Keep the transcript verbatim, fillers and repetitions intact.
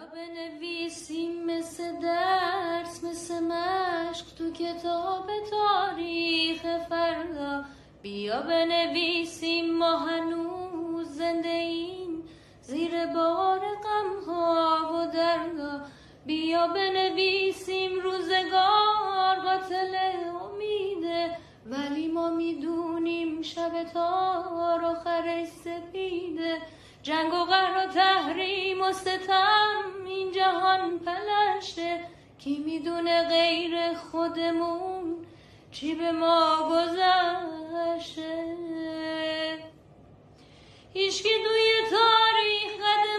بنویسیم مثل درس، مثل مشق تو کتاب تاریخ فردا. بیا بنویسیم ما هنوز زنده این زیر بار غم‌ها و دردا. بیا بنویسیم روزگار قاتل امیده، ولی ما میدونیم شب تار آخرش سپیده. جنگ و قهر و تحریم و ستم این جهان پلشته، کی میدونه غیر خودمون چی به ما گذشته. هیچکی توی تاریخ قدر